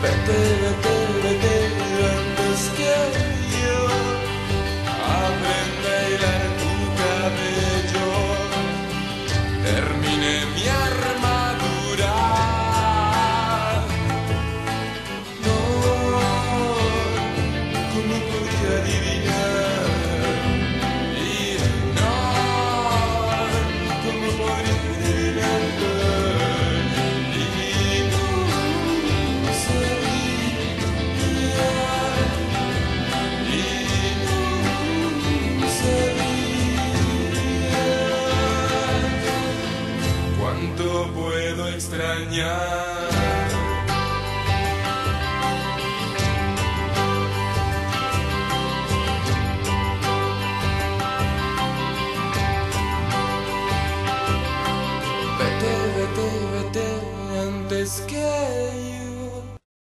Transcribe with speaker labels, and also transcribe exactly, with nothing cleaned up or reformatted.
Speaker 1: Vete, vete, vete antes que yo aprenda a hilar tu cabello, termine mi armadura. No, ¿cómo podría adivinar? Y no, ¿cómo podría adivinar? ¿Cuánto puedo extrañar? Vete, vete, vete antes que